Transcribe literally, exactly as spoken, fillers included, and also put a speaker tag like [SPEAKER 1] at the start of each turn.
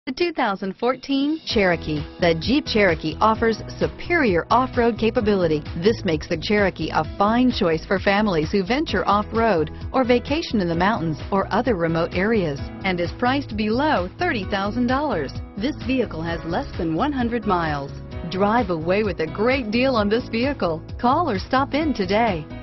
[SPEAKER 1] The two thousand fourteen Cherokee. The Jeep Cherokee offers superior off-road capability. This makes the Cherokee a fine choice for families who venture off-road or vacation in the mountains or other remote areas, and is priced below thirty thousand dollars. This vehicle has less than one hundred miles. Drive away with a great deal on this vehicle. Call or stop in today.